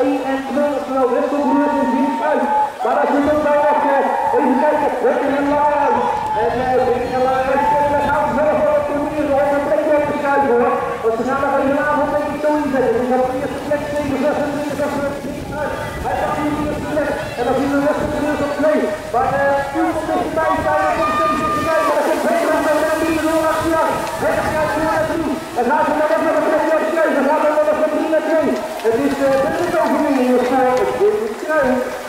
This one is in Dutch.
1 en 2, oftewel wisselbroers en Ziens uit. Maar als je het ook bij echt, even kijken, Rikker en Laar uit. En Rikker en Laar uit, en gaan we zelf wel op de manier om een plekje op te schuiven hoor. Want ze gaan nog even avond denk ik zo inzetten. Dus op de eerste plek 7, 26, dat is niks uit. Hij gaat hier de eerste plek. En dan zien we de rest van de wereld op 2. Maar puur op deze tijd zijn we nog steeds te kijken. Maar dat komt heel erg met de bieden door actie af. Het gaat voor naar 3. En gaat er nog even een plekje op 2. Dan gaat er nog even 3 naar 2. Het is de overwinning voor dit is